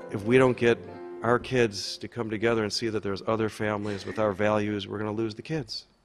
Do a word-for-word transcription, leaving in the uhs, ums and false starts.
if we don't get our kids to come together and see that there's other families with our values, we're going to lose the kids.